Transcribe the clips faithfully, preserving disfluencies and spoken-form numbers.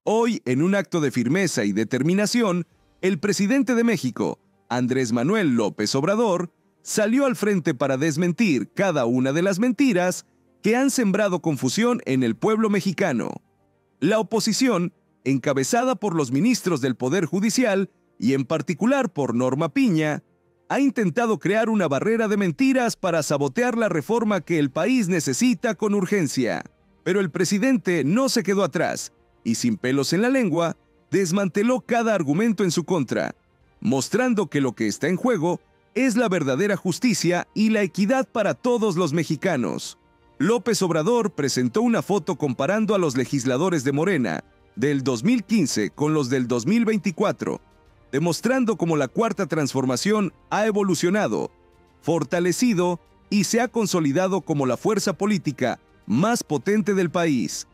Hoy, en un acto de firmeza y determinación, el presidente de México, Andrés Manuel López Obrador, salió al frente para desmentir cada una de las mentiras que han sembrado confusión en el pueblo mexicano. La oposición, encabezada por los ministros del Poder Judicial y en particular por Norma Piña, ha intentado crear una barrera de mentiras para sabotear la reforma que el país necesita con urgencia. Pero el presidente no se quedó atrás y, sin pelos en la lengua, desmanteló cada argumento en su contra, mostrando que lo que está en juego es la verdadera justicia y la equidad para todos los mexicanos. López Obrador presentó una foto comparando a los legisladores de Morena del dos mil quince con los del dos mil veinticuatro, demostrando cómo la Cuarta Transformación ha evolucionado, fortalecido y se ha consolidado como la fuerza política más potente del país.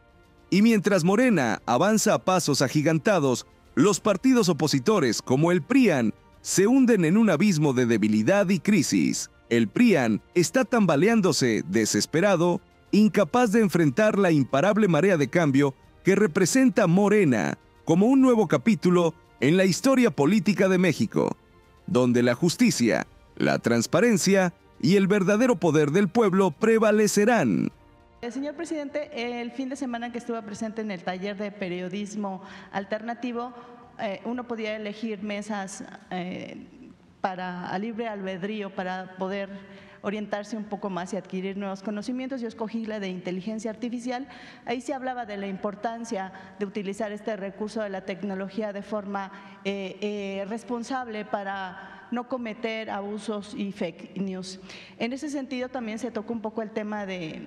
Y mientras Morena avanza a pasos agigantados, los partidos opositores como el PRIAN se hunden en un abismo de debilidad y crisis. El PRIAN está tambaleándose, desesperado, incapaz de enfrentar la imparable marea de cambio que representa Morena como un nuevo capítulo en la historia política de México, donde la justicia, la transparencia y el verdadero poder del pueblo prevalecerán. Señor presidente, el fin de semana que estuve presente en el taller de periodismo alternativo, eh, uno podía elegir mesas eh, para a libre albedrío para poder orientarse un poco más y adquirir nuevos conocimientos. Yo escogí la de inteligencia artificial. Ahí se hablaba de la importancia de utilizar este recurso de la tecnología de forma eh, eh, responsable para no cometer abusos y fake news. En ese sentido también se tocó un poco el tema de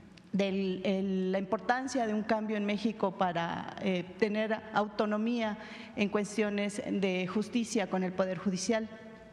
de la importancia de un cambio en México para eh, tener autonomía en cuestiones de justicia con el Poder Judicial.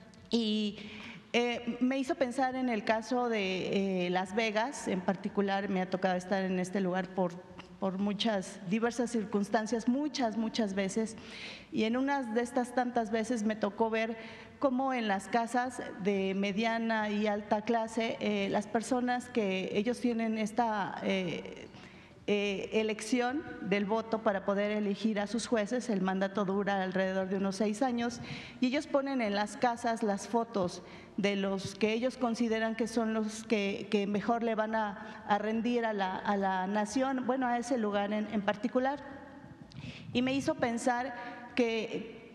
Y eh, me hizo pensar en el caso de eh, Las Vegas, en particular me ha tocado estar en este lugar por, por muchas diversas circunstancias, muchas, muchas veces, y en unas de estas tantas veces me tocó ver cómo en las casas de mediana y alta clase, eh, las personas que ellos tienen esta eh, eh, elección del voto para poder elegir a sus jueces, el mandato dura alrededor de unos seis años, y ellos ponen en las casas las fotos de los que ellos consideran que son los que, que mejor le van a, a rendir a la, a la nación, bueno, a ese lugar en, en particular. Y me hizo pensar que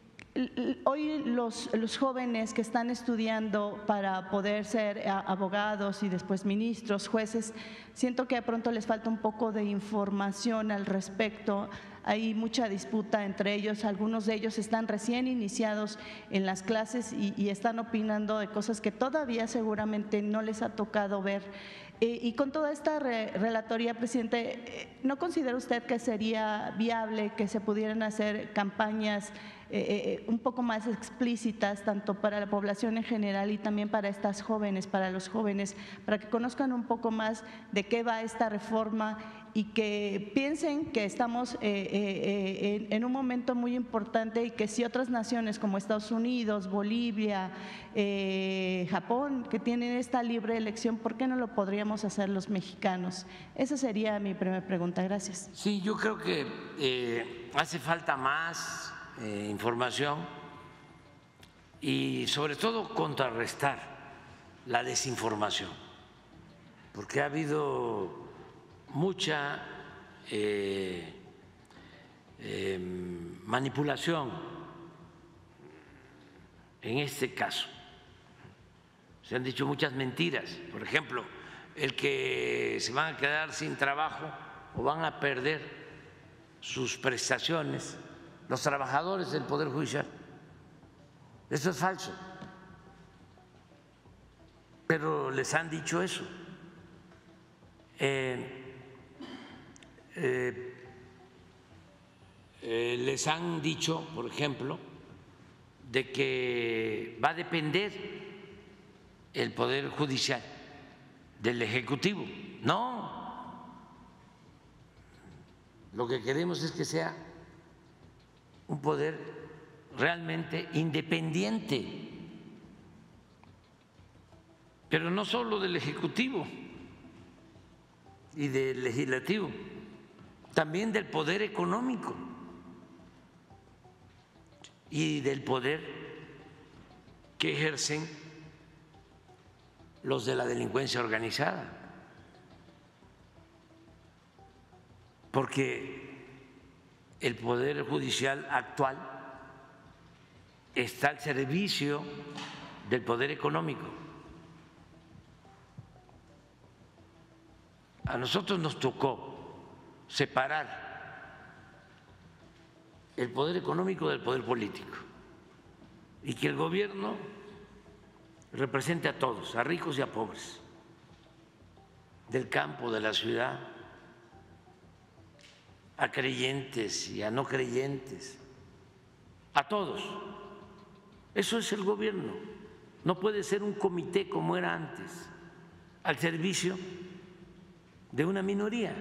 hoy los, los jóvenes que están estudiando para poder ser abogados y después ministros, jueces, siento que de pronto les falta un poco de información al respecto. Hay mucha disputa entre ellos, algunos de ellos están recién iniciados en las clases y, y están opinando de cosas que todavía seguramente no les ha tocado ver. Eh, y con toda esta re relatoría, presidente, eh, ¿no considera usted que sería viable que se pudieran hacer campañas eh, eh, un poco más explícitas, tanto para la población en general y también para estas jóvenes, para los jóvenes, para que conozcan un poco más de qué va esta reforma y que piensen que estamos eh, eh, en, en un momento muy importante y que si otras naciones como Estados Unidos, Bolivia, eh, Japón, que tienen esta libre elección, ¿por qué no lo podríamos hacer los mexicanos? Esa sería mi primera pregunta. Gracias. Sí, yo creo que eh, hace falta más eh, información y sobre todo contrarrestar la desinformación, porque ha habido mucha eh, eh, manipulación en este caso. Se han dicho muchas mentiras. Por ejemplo, el que se van a quedar sin trabajo o van a perder sus prestaciones los trabajadores del Poder Judicial. Eso es falso. Pero les han dicho eso. Eh, Eh, eh, les han dicho, por ejemplo, de que va a depender el Poder Judicial del Ejecutivo. No, lo que queremos es que sea un poder realmente independiente, pero no solo del Ejecutivo y del Legislativo, también del poder económico y del poder que ejercen los de la delincuencia organizada, porque el poder judicial actual está al servicio del poder económico. A nosotros nos tocó separar el poder económico del poder político y que el gobierno represente a todos, a ricos y a pobres, del campo, de la ciudad, a creyentes y a no creyentes, a todos. Eso es el gobierno. No puede ser un comité como era antes, al servicio de una minoría.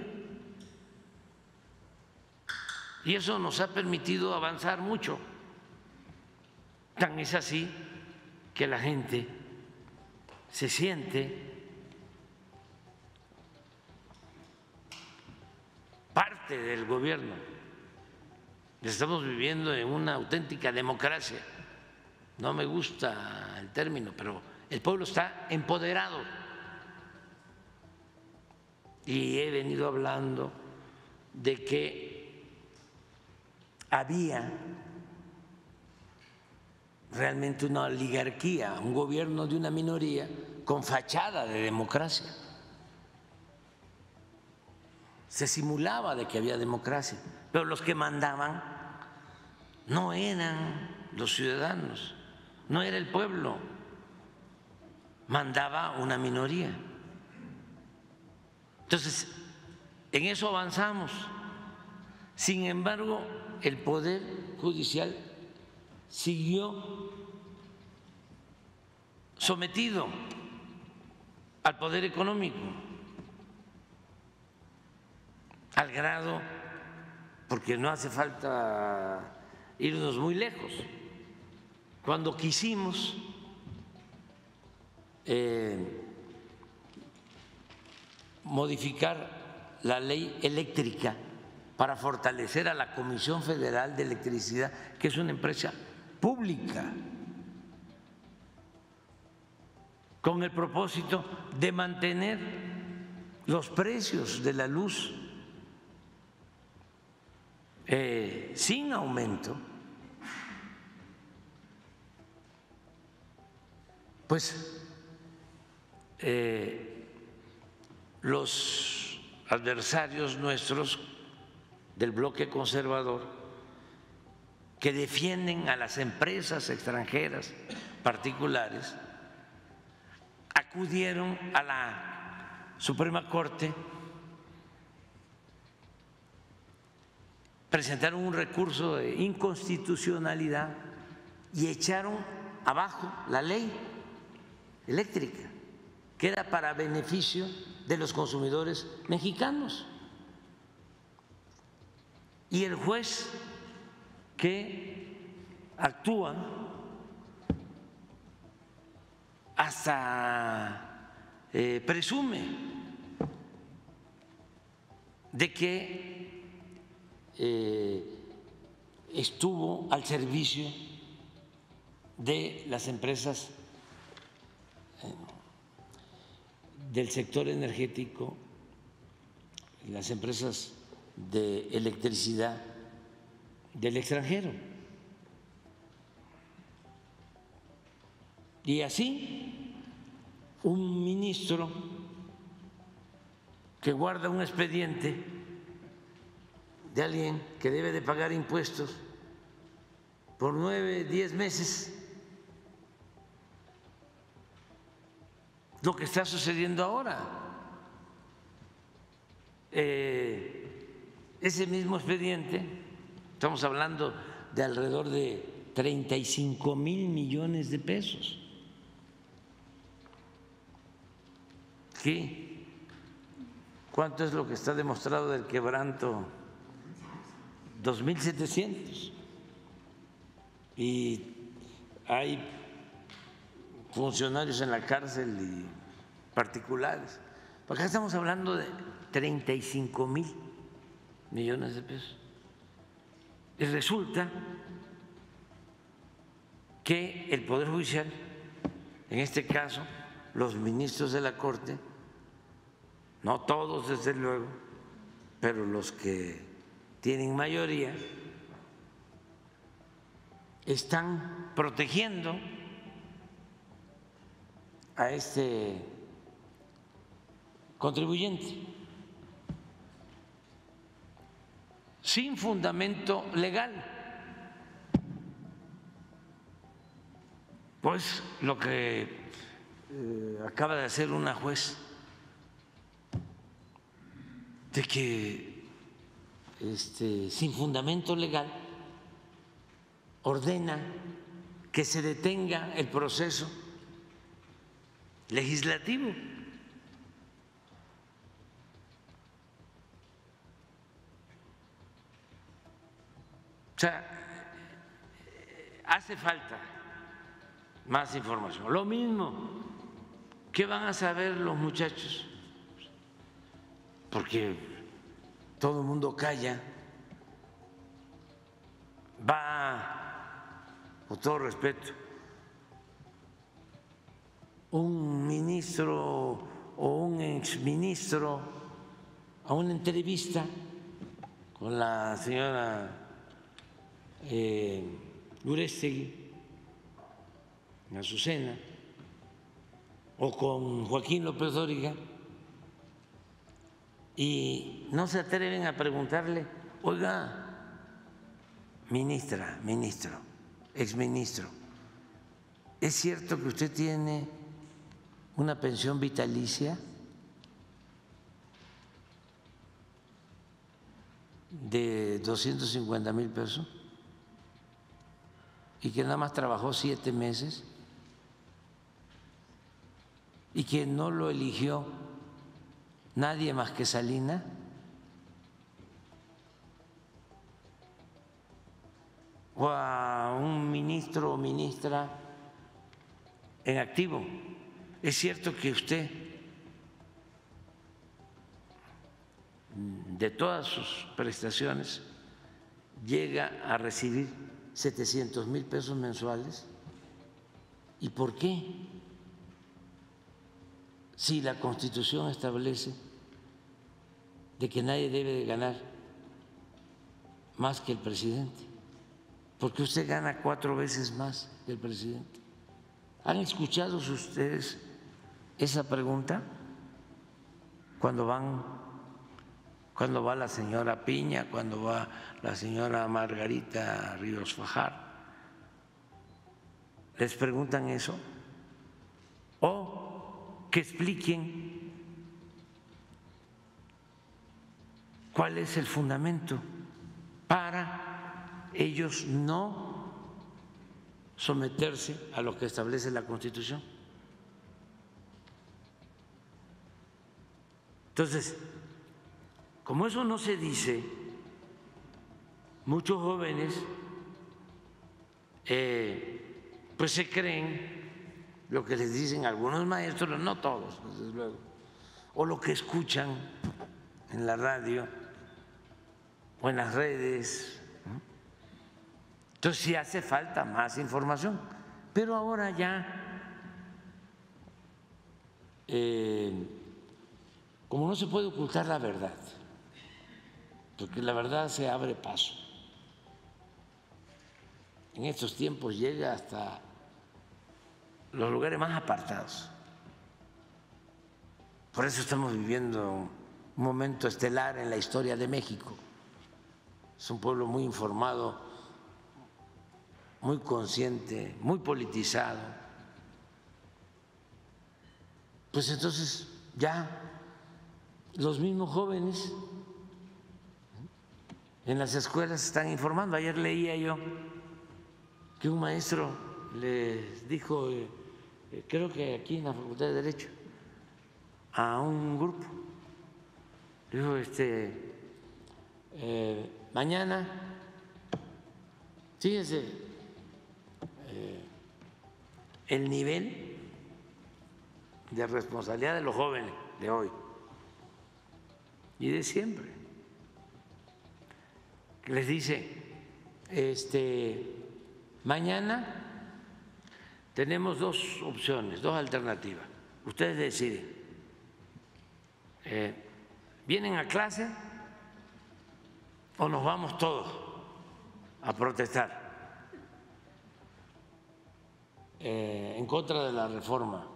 Y eso nos ha permitido avanzar mucho. Tan es así que la gente se siente parte del gobierno. Estamos viviendo en una auténtica democracia. No me gusta el término, pero el pueblo está empoderado. Y he venido hablando de que había realmente una oligarquía, un gobierno de una minoría con fachada de democracia. Se simulaba de que había democracia, pero los que mandaban no eran los ciudadanos, no era el pueblo, mandaba una minoría. Entonces, en eso avanzamos. Sin embargo, el Poder Judicial siguió sometido al poder económico, al grado, porque no hace falta irnos muy lejos, cuando quisimos eh, modificar la ley eléctrica para fortalecer a la Comisión Federal de Electricidad, que es una empresa pública, con el propósito de mantener los precios de la luz eh, sin aumento, pues eh, los adversarios nuestros del bloque conservador, que defienden a las empresas extranjeras particulares, acudieron a la Suprema Corte, presentaron un recurso de inconstitucionalidad y echaron abajo la ley eléctrica, que era para beneficio de los consumidores mexicanos. Y el juez que actúa hasta eh, presume de que eh, estuvo al servicio de las empresas eh, del sector energético, las empresas de electricidad del extranjero. Y así, un ministro que guarda un expediente de alguien que debe de pagar impuestos por nueve, diez meses, lo que está sucediendo ahora. Eh, ese mismo expediente, estamos hablando de alrededor de treinta y cinco mil millones de pesos. ¿Qué? ¿Cuánto es lo que está demostrado del quebranto? dos mil setecientos. Y hay funcionarios en la cárcel y particulares. Acá estamos hablando de treinta y cinco mil millones de pesos. Y resulta que el Poder Judicial, en este caso los ministros de la Corte, no todos desde luego, pero los que tienen mayoría, están protegiendo a este contribuyente sin fundamento legal. Pues lo que eh, acaba de hacer una juez, de que este, sin fundamento legal ordena que se detenga el proceso legislativo. O sea, hace falta más información. Lo mismo, ¿qué van a saber los muchachos? Porque todo el mundo calla. Va, con todo respeto, un ministro o un exministro a una entrevista con la señora eh, Uresti, Azucena, o con Joaquín López Dóriga, y no se atreven a preguntarle: oiga, ministra, ministro, exministro, ¿es cierto que usted tiene una pensión vitalicia de doscientos cincuenta mil pesos y que nada más trabajó siete meses y que no lo eligió nadie más que Salina? O a un ministro o ministra en activo: ¿es cierto que usted de todas sus prestaciones llega a recibir setecientos mil pesos mensuales? ¿Y por qué? Si la Constitución establece de que nadie debe de ganar más que el presidente, ¿por qué usted gana cuatro veces más que el presidente? ¿Han escuchado ustedes esa pregunta cuando van, cuando va la señora Piña, cuando va la señora Margarita Ríos Fajar? ¿Les preguntan eso? O que expliquen cuál es el fundamento para ellos no someterse a lo que establece la Constitución. Entonces, como eso no se dice, muchos jóvenes eh, pues se creen lo que les dicen algunos maestros, no todos, desde luego, o lo que escuchan en la radio o en las redes. Entonces sí hace falta más información, pero ahora ya, eh, como no se puede ocultar la verdad, porque la verdad se abre paso, en estos tiempos llega hasta los lugares más apartados. Por eso estamos viviendo un momento estelar en la historia de México. Es un pueblo muy informado, muy consciente, muy politizado. Pues entonces ya los mismos jóvenes en las escuelas están informando. Ayer leía yo que un maestro les dijo, creo que aquí en la Facultad de Derecho, a un grupo, dijo, este, eh, mañana, fíjense, eh, el nivel de responsabilidad de los jóvenes de hoy y de siempre. que les dice, este, mañana tenemos dos opciones, dos alternativas, ustedes deciden, eh, ¿vienen a clase o nos vamos todos a protestar eh, en contra de la reforma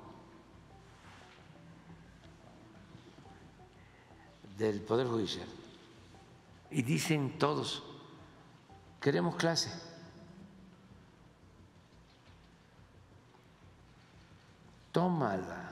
del Poder Judicial? Y dicen todos, queremos clase. Tómala.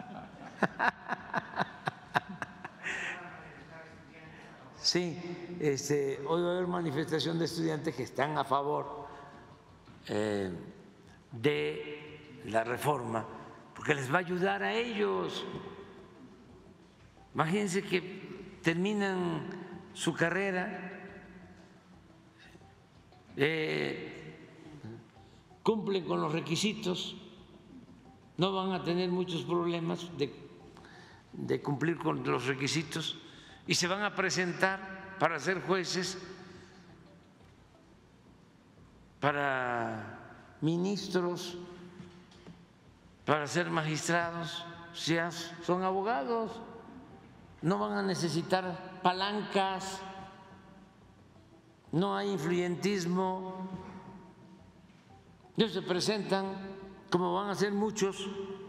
Sí, este, hoy va a haber manifestación de estudiantes que están a favor eh, de la reforma, porque les va a ayudar a ellos. Imagínense que terminan su carrera, eh, cumplen con los requisitos, no van a tener muchos problemas de, de cumplir con los requisitos y se van a presentar para ser jueces, para ministros, para ser magistrados, ya son abogados, no van a necesitar palancas, no hay influyentismo, ellos se presentan como van a ser muchos.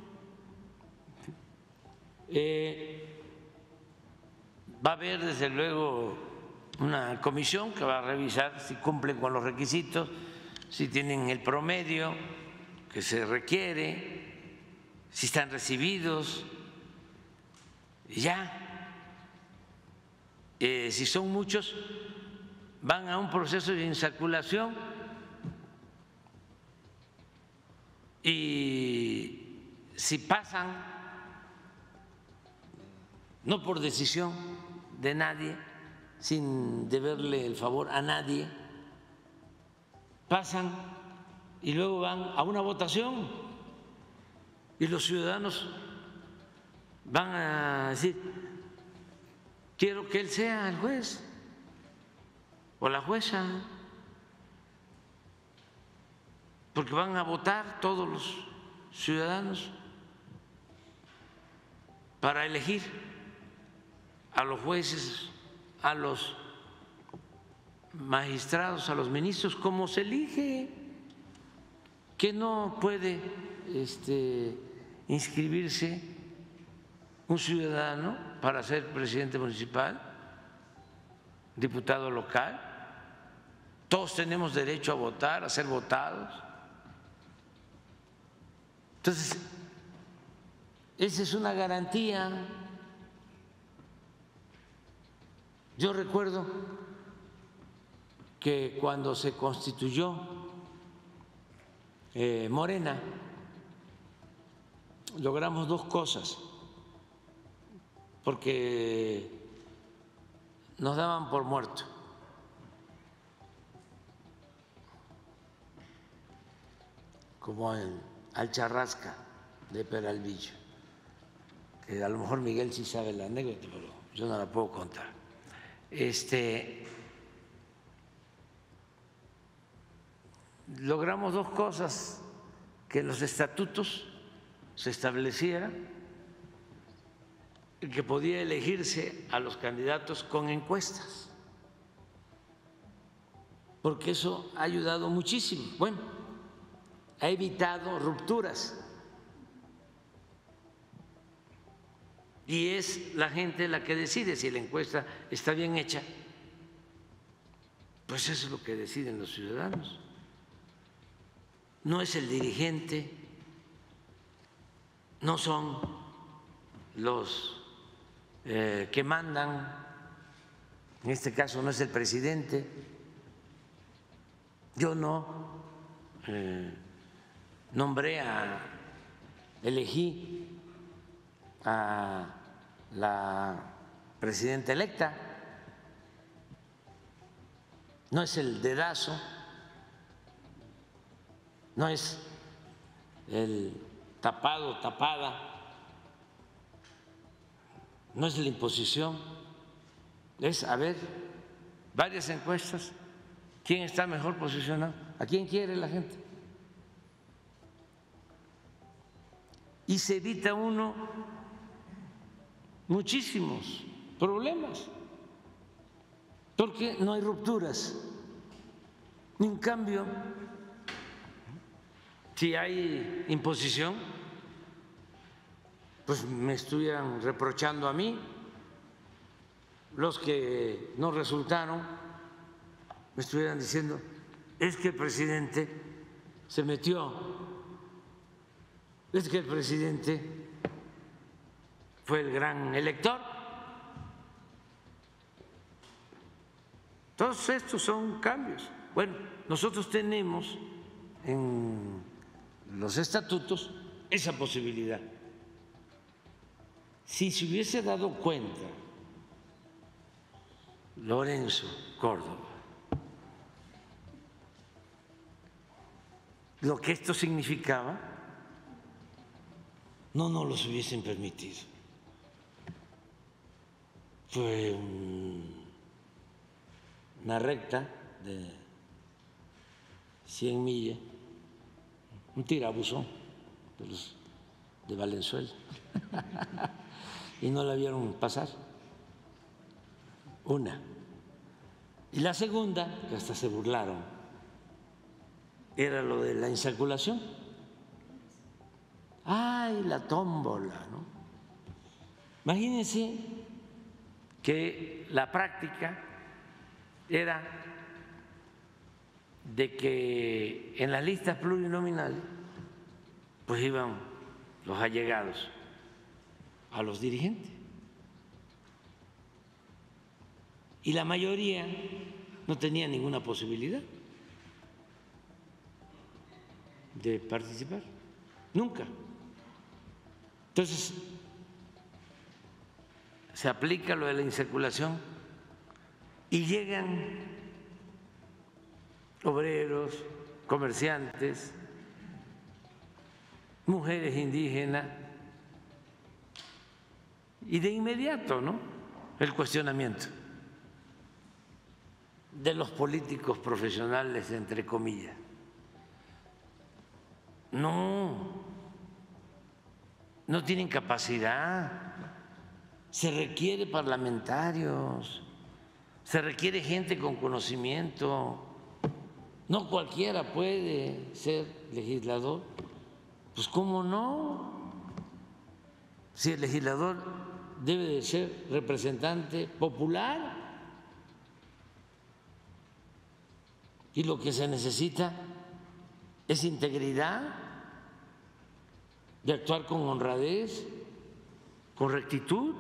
Eh, va a haber desde luego una comisión que va a revisar si cumplen con los requisitos, si tienen el promedio que se requiere, si están recibidos, y ya. Eh, si son muchos, van a un proceso de insaculación y si pasan, no por decisión de nadie, sin deberle el favor a nadie, pasan y luego van a una votación y los ciudadanos van a decir, quiero que él sea el juez o la jueza, porque van a votar todos los ciudadanos para elegir a los jueces, a los magistrados, a los ministros, como se elige, que no puede este, inscribirse un ciudadano para ser presidente municipal, diputado local. Todos tenemos derecho a votar, a ser votados. Entonces, esa es una garantía. Yo recuerdo que cuando se constituyó eh, Morena, logramos dos cosas, porque nos daban por muerto. Como en Alcharrasca de Peralvillo, que a lo mejor Miguel sí sabe la anécdota, pero yo no la puedo contar. Este, logramos dos cosas: que en los estatutos se estableciera que podía elegirse a los candidatos con encuestas, porque eso ha ayudado muchísimo. Bueno, ha evitado rupturas y es la gente la que decide si la encuesta está bien hecha. Pues eso es lo que deciden los ciudadanos, no es el dirigente, no son los eh, que mandan, en este caso no es el presidente. Yo no eh, nombré a, elegí a la presidenta electa, no es el dedazo, no es el tapado, tapada, no es la imposición, es, a ver, varias encuestas ¿Quién está mejor posicionado? ¿A quién quiere la gente? Y se evita uno muchísimos problemas, porque no hay rupturas. En cambio, si hay imposición, pues me estuvieran reprochando a mí, los que no resultaron me estuvieran diciendo, es que el presidente se metió, es que el presidente fue el gran elector. Todos estos son cambios. Bueno, nosotros tenemos en los estatutos esa posibilidad. Si se hubiese dado cuenta Lorenzo Córdoba lo que esto significaba, no nos los hubiesen permitido. Fue un, una recta de cien millas, un tirabuzón de los de Valenzuela y no la vieron pasar. Una. Y la segunda, que hasta se burlaron, era lo de la insaculación. ¡Ay, la tómbola! ¿No? Imagínense que la práctica era de que en las listas plurinominales pues iban los allegados a los dirigentes y la mayoría no tenía ninguna posibilidad de participar, nunca. Entonces, se aplica lo de la insaculación y llegan obreros, comerciantes, mujeres indígenas, y de inmediato, ¿no?, el cuestionamiento de los políticos profesionales, entre comillas. No, no tienen capacidad, se requiere parlamentarios, se requiere gente con conocimiento, no cualquiera puede ser legislador. Pues ¿cómo no? Si el legislador debe de ser representante popular y lo que se necesita es integridad, de actuar con honradez, con rectitud.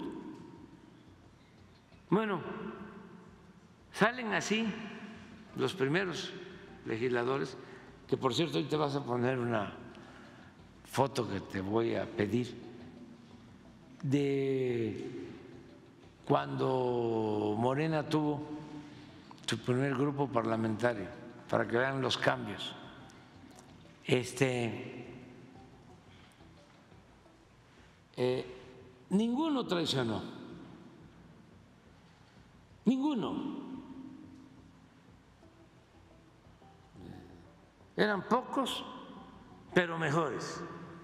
Bueno, salen así los primeros legisladores, que por cierto hoy te vas a poner una foto que te voy a pedir de cuando Morena tuvo su primer grupo parlamentario, para que vean los cambios. Este Eh, ninguno traicionó, ninguno. Eran pocos, pero mejores.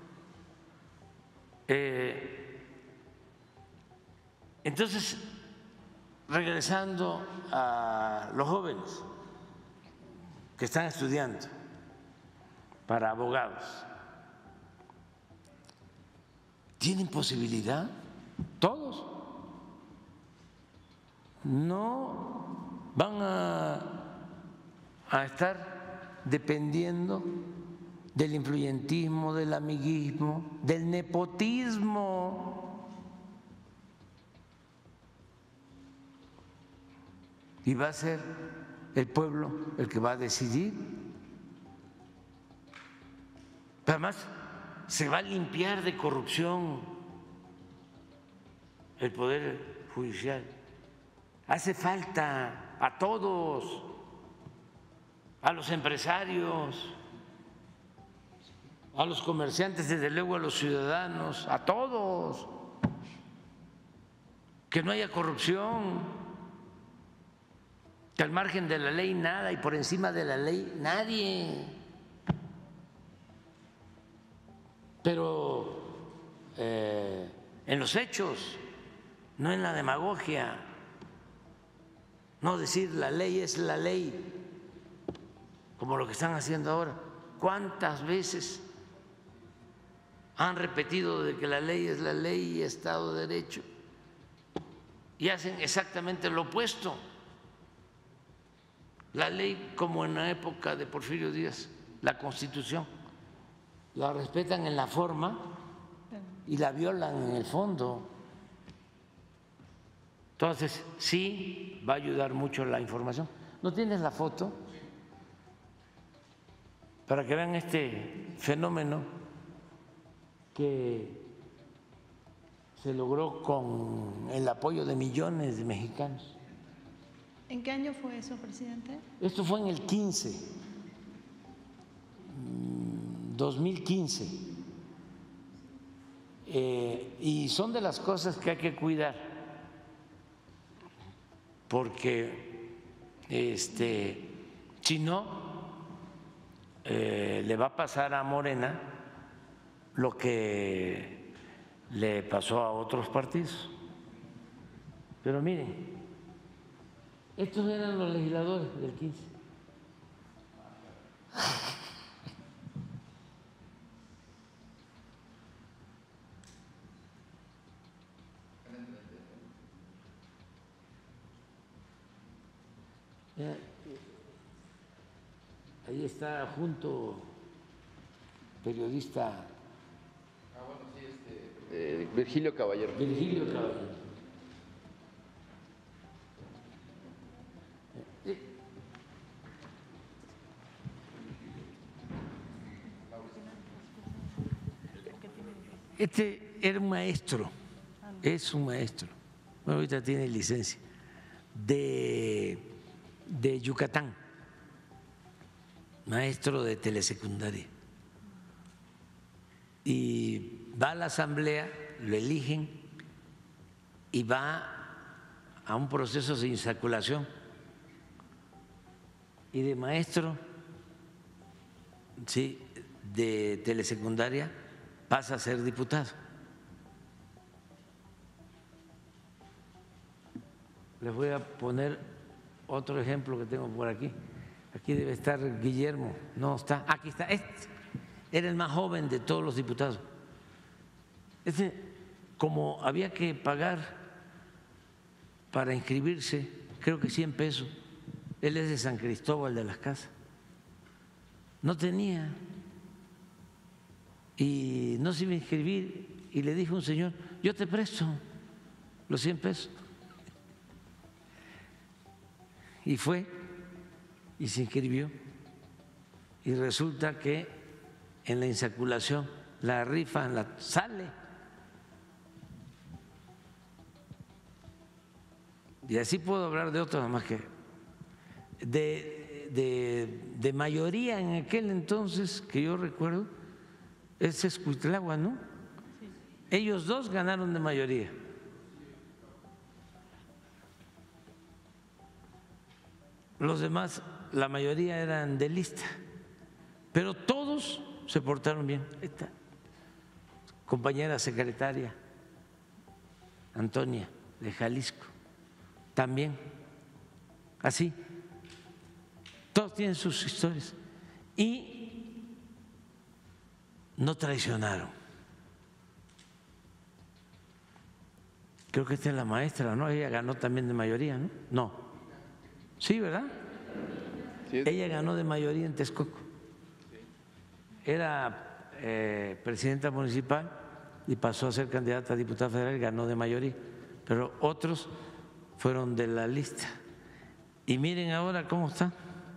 Eh, entonces, regresando a los jóvenes que están estudiando para abogados, ¿tienen posibilidad? Todos. No van a, a estar dependiendo del influyentismo, del amiguismo, del nepotismo. Y va a ser el pueblo el que va a decidir. Pero además, se va a limpiar de corrupción el Poder Judicial. Hace falta a todos, a los empresarios, a los comerciantes, desde luego a los ciudadanos, a todos, que no haya corrupción, que al margen de la ley nada y por encima de la ley nadie. Pero eh, en los hechos, no en la demagogia, no decir la ley es la ley, como lo que están haciendo ahora. ¿Cuántas veces han repetido de que la ley es la ley y Estado de Derecho? Y hacen exactamente lo opuesto. La ley, como en la época de Porfirio Díaz, la Constitución, la respetan en la forma y la violan en el fondo. Entonces, sí va a ayudar mucho la información. ¿No tienes la foto? Para que vean este fenómeno que se logró con el apoyo de millones de mexicanos. ¿En qué año fue eso, presidente? Esto fue en el quince, dos mil quince, eh, y son de las cosas que hay que cuidar, porque este, si no, eh, le va a pasar a Morena lo que le pasó a otros partidos. Pero miren, estos eran los legisladores del quince. Ahí está junto periodista. Ah, bueno, sí, este, eh, Virgilio Caballero. Virgilio Caballero. Este era un maestro, es un maestro, bueno, ahorita tiene licencia, de, de Yucatán, maestro de telesecundaria. Y va a la asamblea, lo eligen y va a un proceso de insaculación. Y de maestro, sí, de telesecundaria, pasa a ser diputado. Les voy a poner otro ejemplo que tengo por aquí. Aquí debe estar Guillermo, no está, aquí está, este era el más joven de todos los diputados. Este, como había que pagar para inscribirse, creo que cien pesos, él es de San Cristóbal de las Casas, no tenía. Y no se iba a inscribir y le dijo un señor, yo te presto los cien pesos. Y fue y se inscribió y resulta que en la insaculación la rifa la sale. Y así puedo hablar de otros, más que de, de, de mayoría en aquel entonces que yo recuerdo. Es Escuitlagua, ¿no? Sí. Ellos dos ganaron de mayoría. Los demás, la mayoría eran de lista, pero todos se portaron bien. Esta compañera secretaria, Antonia, de Jalisco, también, así. Todos tienen sus historias. Y no traicionaron. Creo que esta es la maestra, ¿no? Ella ganó también de mayoría, ¿no? No. Sí, ¿verdad? Sí. Ella ganó de mayoría en Texcoco. Era eh, presidenta municipal y pasó a ser candidata a diputada federal y ganó de mayoría. Pero otros fueron de la lista. Y miren ahora cómo está.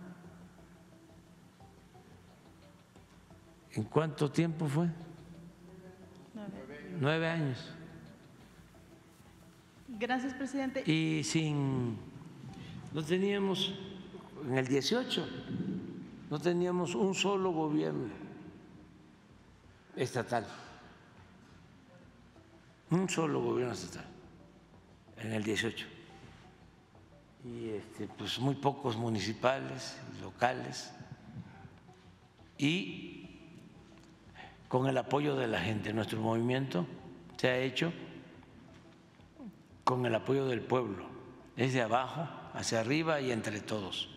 ¿En cuánto tiempo fue? Nueve, Nueve años. Gracias, presidente. Y sin, no teníamos, en el dieciocho, no teníamos un solo gobierno estatal, un solo gobierno estatal, en el dieciocho. y este, pues muy pocos municipales y locales, y con el apoyo de la gente. Nuestro movimiento se ha hecho con el apoyo del pueblo, desde abajo hacia arriba y entre todos.